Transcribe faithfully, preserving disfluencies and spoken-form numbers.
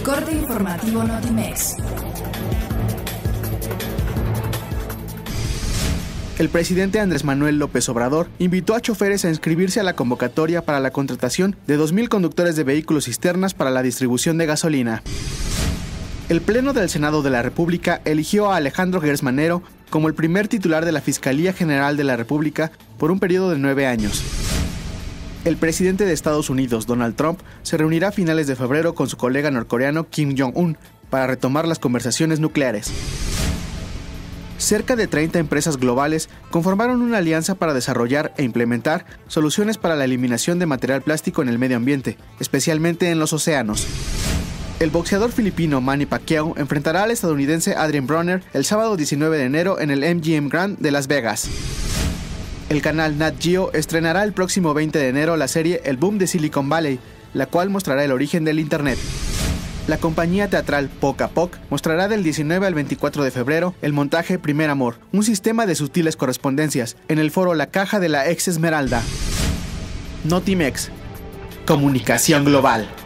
corte informativo Notimex. El presidente Andrés Manuel López Obrador invitó a choferes a inscribirse a la convocatoria para la contratación de dos mil conductores de vehículos cisternas para la distribución de gasolina. El Pleno del Senado de la República eligió a Alejandro Gers Manero como el primer titular de la Fiscalía General de la República por un periodo de nueve años. El presidente de Estados Unidos, Donald Trump, se reunirá a finales de febrero con su colega norcoreano Kim Jong-un para retomar las conversaciones nucleares. Cerca de treinta empresas globales conformaron una alianza para desarrollar e implementar soluciones para la eliminación de material plástico en el medio ambiente, especialmente en los océanos. El boxeador filipino Manny Pacquiao enfrentará al estadounidense Adrian Broner el sábado diecinueve de enero en el M G M Grand de Las Vegas. El canal Nat Geo estrenará el próximo veinte de enero la serie El Boom de Silicon Valley, la cual mostrará el origen del Internet. La compañía teatral Poc a Poc mostrará del diecinueve al veinticuatro de febrero el montaje Primer Amor, un sistema de sutiles correspondencias, en el foro La Caja de la Ex Esmeralda. Notimex. Comunicación global.